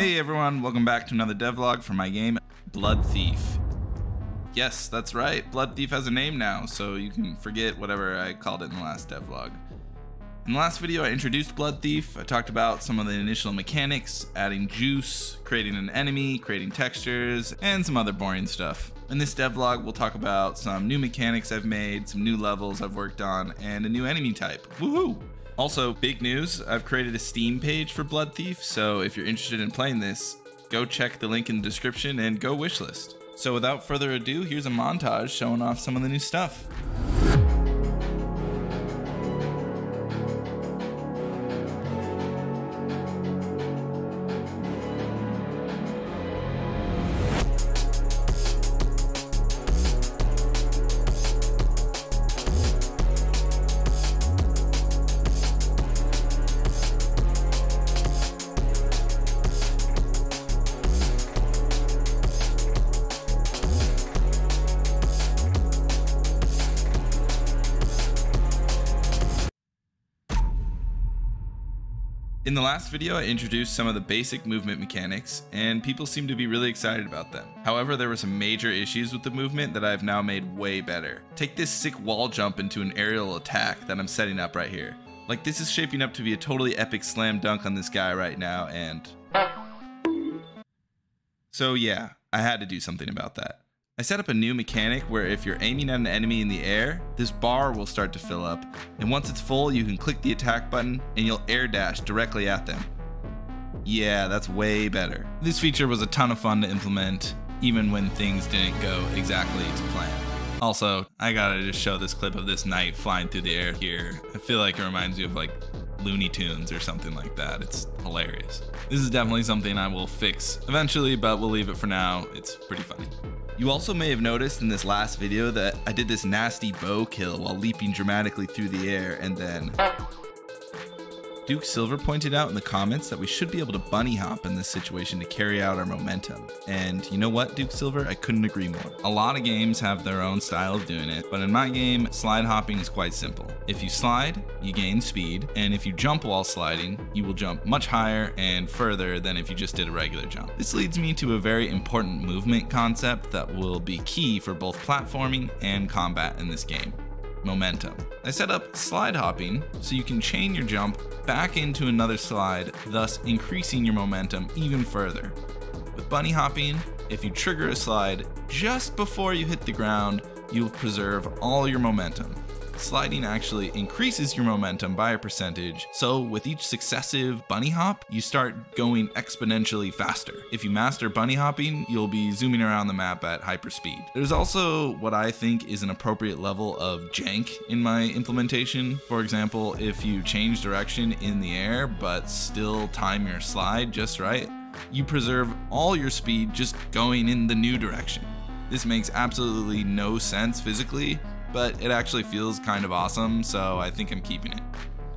Hey everyone, welcome back to another devlog for my game, Bloodthief. Yes, that's right, Bloodthief has a name now, so you can forget whatever I called it in the last devlog. In the last video I introduced Bloodthief. I talked about some of the initial mechanics, adding juice, creating an enemy, creating textures, and some other boring stuff. In this devlog we'll talk about some new mechanics I've made, some new levels I've worked on, and a new enemy type. Woohoo! Also, big news, I've created a Steam page for Bloodthief, so if you're interested in playing this, go check the link in the description and go wishlist. So without further ado, here's a montage showing off some of the new stuff. In the last video, I introduced some of the basic movement mechanics, and people seem to be really excited about them. However, there were some major issues with the movement that I've now made way better. Take this sick wall jump into an aerial attack that I'm setting up right here. Like, this is shaping up to be a totally epic slam dunk on this guy right now, and... So yeah, I had to do something about that. I set up a new mechanic where if you're aiming at an enemy in the air, this bar will start to fill up, and once it's full, you can click the attack button and you'll air dash directly at them. Yeah, that's way better. This feature was a ton of fun to implement, even when things didn't go exactly to plan. Also, I gotta just show this clip of this knight flying through the air here. I feel like it reminds me of like Looney Tunes or something like that. It's hilarious. This is definitely something I will fix eventually, but we'll leave it for now. It's pretty funny. You also may have noticed in this last video that I did this nasty bow kill while leaping dramatically through the air, and then Duke Silver pointed out in the comments that we should be able to bunny hop in this situation to carry out our momentum. And you know what, Duke Silver? I couldn't agree more. A lot of games have their own style of doing it, but in my game, slide hopping is quite simple. If you slide, you gain speed, and if you jump while sliding, you will jump much higher and further than if you just did a regular jump. This leads me to a very important movement concept that will be key for both platforming and combat in this game. Momentum. I set up slide hopping so you can chain your jump back into another slide, thus increasing your momentum even further. With bunny hopping, if you trigger a slide just before you hit the ground, you'll preserve all your momentum. Sliding actually increases your momentum by a percentage, so with each successive bunny hop, you start going exponentially faster. If you master bunny hopping, you'll be zooming around the map at hyper speed. There's also what I think is an appropriate level of jank in my implementation. For example, if you change direction in the air but still time your slide just right, you preserve all your speed just going in the new direction. This makes absolutely no sense physically, but it actually feels kind of awesome, so I think I'm keeping it.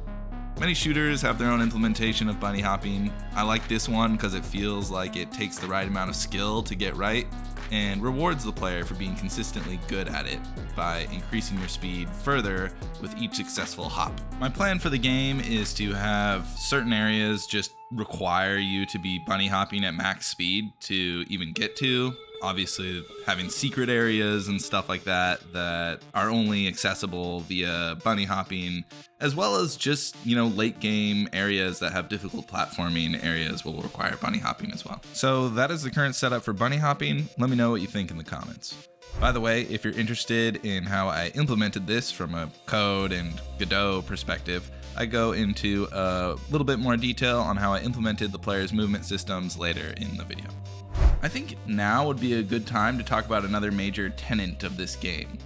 Many shooters have their own implementation of bunny hopping. I like this one because it feels like it takes the right amount of skill to get right and rewards the player for being consistently good at it by increasing your speed further with each successful hop. My plan for the game is to have certain areas just require you to be bunny hopping at max speed to even get to. Obviously, having secret areas and stuff like that that are only accessible via bunny hopping, as well as just, late game areas that have difficult platforming areas will require bunny hopping as well. So that is the current setup for bunny hopping. Let me know what you think in the comments. By the way, if you're interested in how I implemented this from a code and Godot perspective, I go into a little bit more detail on how I implemented the player's movement systems later in the video. I think now would be a good time to talk about another major tenet of this game.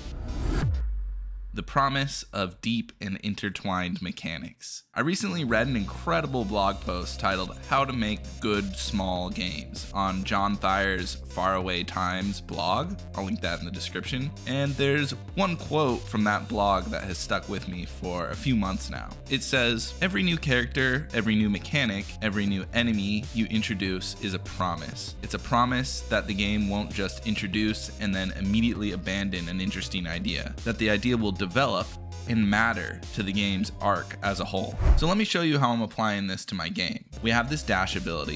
The promise of deep and intertwined mechanics. I recently read an incredible blog post titled How to Make Good Small Games on John Thayer's Faraway Times blog. I'll link that in the description. And there's one quote from that blog that has stuck with me for a few months now. It says, "Every new character, every new mechanic, every new enemy you introduce is a promise. It's a promise that the game won't just introduce and then immediately abandon an interesting idea, that the idea will develop and matter to the game's arc as a whole." So let me show you how I'm applying this to my game. We have this dash ability.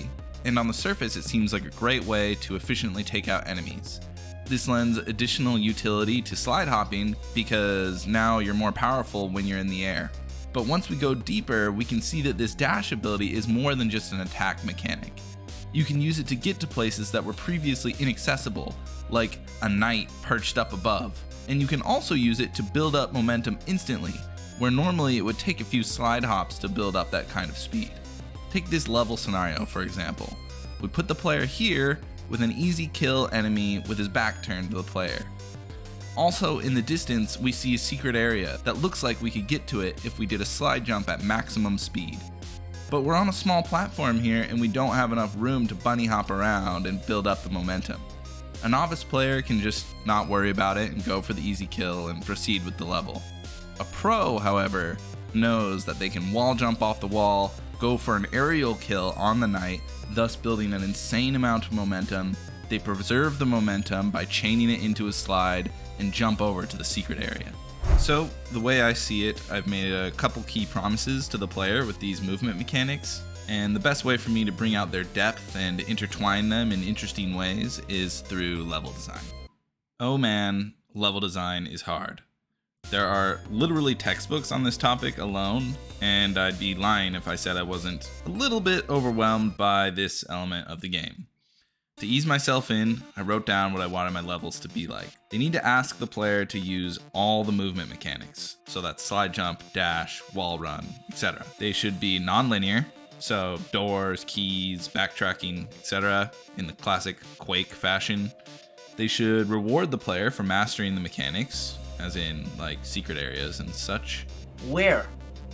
and on the surface it seems like a great way to efficiently take out enemies. This lends additional utility to slide hopping because now you're more powerful when you're in the air. But once we go deeper, we can see that this dash ability is more than just an attack mechanic. You can use it to get to places that were previously inaccessible, like a knight perched up above. And you can also use it to build up momentum instantly, where normally it would take a few slide hops to build up that kind of speed. Take this level scenario for example. We put the player here with an easy kill enemy with his back turned to the player. Also in the distance we see a secret area that looks like we could get to it if we did a slide jump at maximum speed. But we're on a small platform here and we don't have enough room to bunny hop around and build up the momentum. A novice player can just not worry about it and go for the easy kill and proceed with the level. A pro, however, knows that they can wall jump off the wall, go for an aerial kill on the knight, thus building an insane amount of momentum. They preserve the momentum by chaining it into a slide and jump over to the secret area. So, the way I see it, I've made a couple key promises to the player with these movement mechanics, and the best way for me to bring out their depth and intertwine them in interesting ways is through level design. Oh man, level design is hard. There are literally textbooks on this topic alone, and I'd be lying if I said I wasn't a little bit overwhelmed by this element of the game. To ease myself in, I wrote down what I wanted my levels to be like. They need to ask the player to use all the movement mechanics, so that's slide jump, dash, wall run, etc. They should be non-linear, so doors, keys, backtracking, etc. in the classic Quake fashion. They should reward the player for mastering the mechanics, as in like secret areas and such. Where?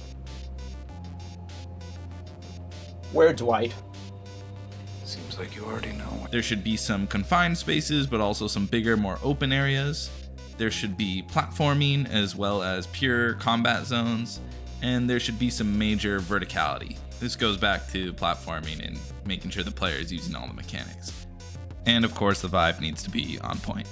Where, Dwight? Seems like you already know. There should be some confined spaces, but also some bigger, more open areas. There should be platforming as well as pure combat zones, and there should be some major verticality. This goes back to platforming and making sure the player is using all the mechanics. And of course, the vibe needs to be on point.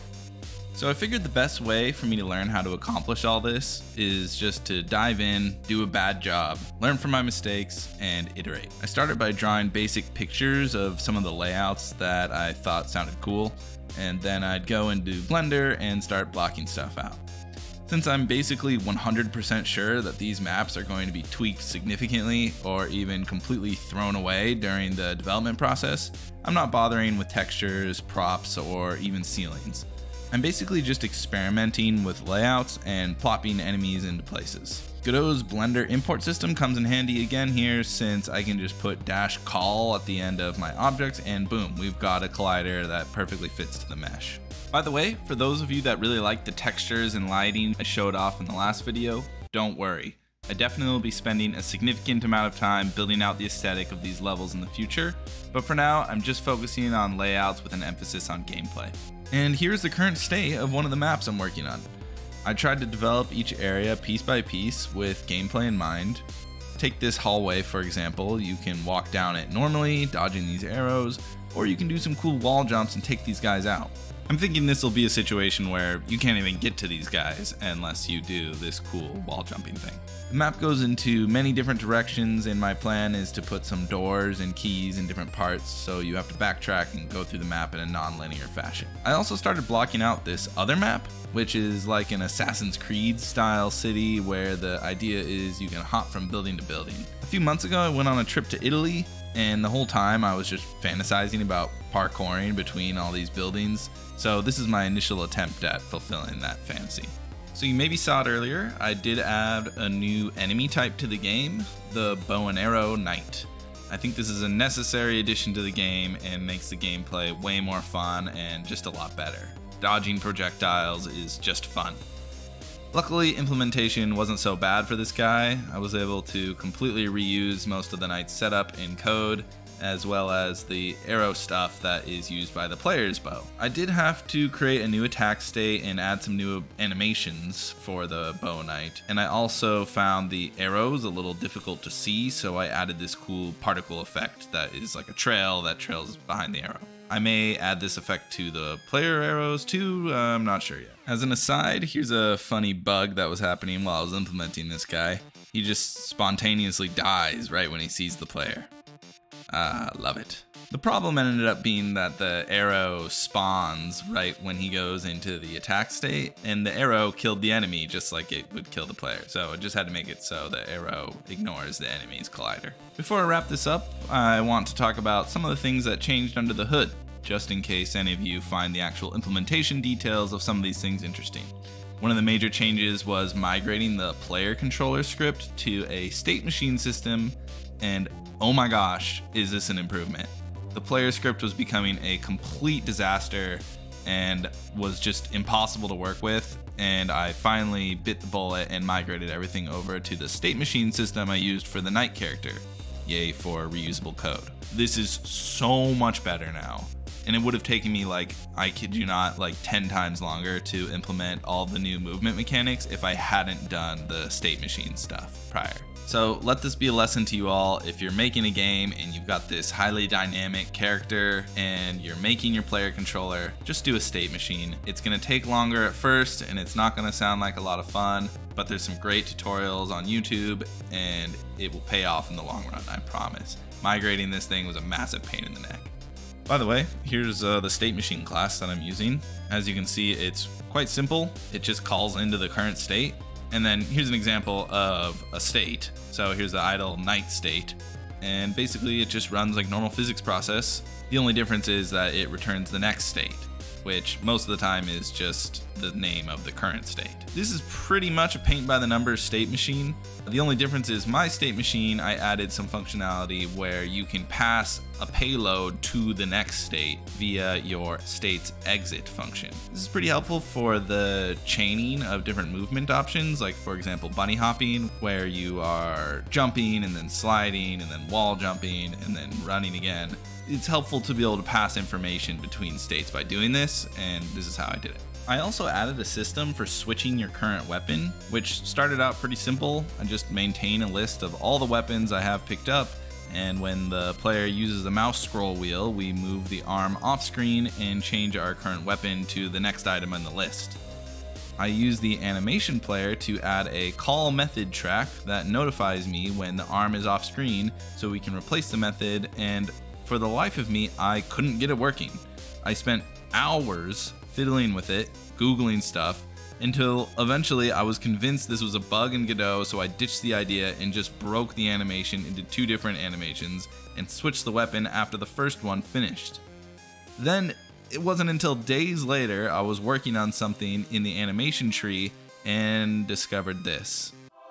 So I figured the best way for me to learn how to accomplish all this is just to dive in, do a bad job, learn from my mistakes, and iterate. I started by drawing basic pictures of some of the layouts that I thought sounded cool, and then I'd go into Blender and start blocking stuff out. Since I'm basically 100% sure that these maps are going to be tweaked significantly or even completely thrown away during the development process, I'm not bothering with textures, props, or even ceilings. I'm basically just experimenting with layouts and plopping enemies into places. Godot's Blender import system comes in handy again here, since I can just put -call at the end of my objects and boom, we've got a collider that perfectly fits to the mesh. By the way, for those of you that really like the textures and lighting I showed off in the last video, don't worry. I definitely will be spending a significant amount of time building out the aesthetic of these levels in the future, but for now I'm just focusing on layouts with an emphasis on gameplay. And here's the current state of one of the maps I'm working on. I tried to develop each area piece by piece with gameplay in mind. Take this hallway for example, you can walk down it normally, dodging these arrows, or you can do some cool wall jumps and take these guys out. I'm thinking this will be a situation where you can't even get to these guys unless you do this cool wall jumping thing. The map goes into many different directions, and my plan is to put some doors and keys in different parts, so you have to backtrack and go through the map in a non-linear fashion. I also started blocking out this other map, which is like an Assassin's Creed style city where the idea is you can hop from building to building. A few months ago I went on a trip to Italy, and the whole time I was just fantasizing about parkouring between all these buildings, so this is my initial attempt at fulfilling that fantasy. So you maybe saw it earlier, I did add a new enemy type to the game, the bow and arrow knight. I think this is a necessary addition to the game and makes the gameplay way more fun and just a lot better. Dodging projectiles is just fun. Luckily, implementation wasn't so bad for this guy. I was able to completely reuse most of the knight's setup in code, as well as the arrow stuff that is used by the player's bow. I did have to create a new attack state and add some new animations for the bow knight, and I also found the arrows a little difficult to see, so I added this cool particle effect that is like a trail that trails behind the arrow. I may add this effect to the player arrows too, I'm not sure yet. As an aside, here's a funny bug that was happening while I was implementing this guy. He just spontaneously dies right when he sees the player. Love it. The problem ended up being that the arrow spawns right when he goes into the attack state, and the arrow killed the enemy just like it would kill the player. So it just had to make it so the arrow ignores the enemy's collider. Before I wrap this up, I want to talk about some of the things that changed under the hood, just in case any of you find the actual implementation details of some of these things interesting. One of the major changes was migrating the player controller script to a state machine system, and oh my gosh, is this an improvement. The player script was becoming a complete disaster and was just impossible to work with, and I finally bit the bullet and migrated everything over to the state machine system I used for the knight character. Yay for reusable code. This is so much better now, and it would have taken me, like, I kid you not, like 10 times longer to implement all the new movement mechanics if I hadn't done the state machine stuff prior. So let this be a lesson to you all. If you're making a game and you've got this highly dynamic character and you're making your player controller, just do a state machine. It's gonna take longer at first and it's not gonna sound like a lot of fun, but there's some great tutorials on YouTube and it will pay off in the long run, I promise. Migrating this thing was a massive pain in the neck. By the way, here's the state machine class that I'm using. As you can see, it's quite simple. It just calls into the current state. And then here's an example of a state. So here's the idle knight state. And basically it just runs like normal physics process. The only difference is that it returns the next state, which most of the time is just the name of the current state. This is pretty much a paint by the numbers state machine. The only difference is my state machine, I added some functionality where you can pass a payload to the next state via your state's exit function. This is pretty helpful for the chaining of different movement options, like for example bunny hopping, where you are jumping and then sliding and then wall jumping and then running again. It's helpful to be able to pass information between states by doing this, and this is how I did it. I also added a system for switching your current weapon, which started out pretty simple. I just maintain a list of all the weapons I have picked up, and when the player uses the mouse scroll wheel, we move the arm off screen and change our current weapon to the next item on the list. I use the animation player to add a call method track that notifies me when the arm is off screen so we can replace the method, and for the life of me, I couldn't get it working. I spent hours fiddling with it, Googling stuff, until eventually I was convinced this was a bug in Godot, so I ditched the idea and just broke the animation into 2 different animations and switched the weapon after the first one finished. Then, it wasn't until days later I was working on something in the animation tree and discovered this.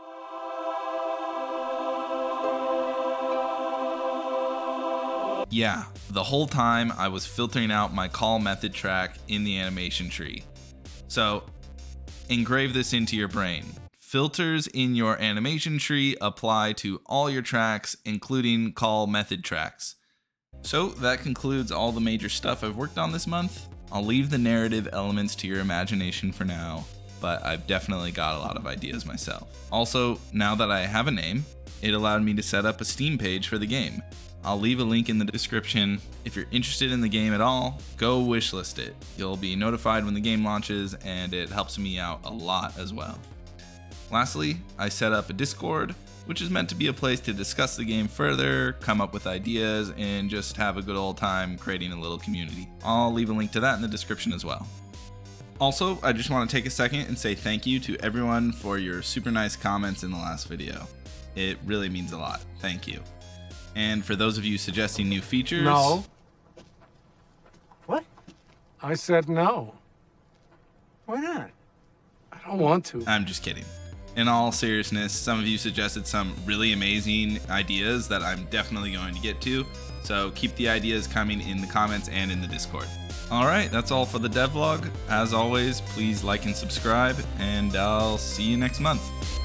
Yeah, the whole time I was filtering out my call method track in the animation tree. So, engrave this into your brain. Filters in your animation tree apply to all your tracks, including call method tracks. So that concludes all the major stuff I've worked on this month. I'll leave the narrative elements to your imagination for now, but I've definitely got a lot of ideas myself. Also, now that I have a name, it allowed me to set up a Steam page for the game. I'll leave a link in the description. If you're interested in the game at all, go wishlist it. You'll be notified when the game launches, and it helps me out a lot as well. Lastly, I set up a Discord, which is meant to be a place to discuss the game further, come up with ideas, and just have a good old time creating a little community. I'll leave a link to that in the description as well. Also, I just want to take a second and say thank you to everyone for your super nice comments in the last video. It really means a lot. Thank you. And for those of you suggesting new features... No. What? I said no. Why not? I don't want to. I'm just kidding. In all seriousness, some of you suggested some really amazing ideas that I'm definitely going to get to, so keep the ideas coming in the comments and in the Discord. Alright, that's all for the devlog. As always, please like and subscribe, and I'll see you next month.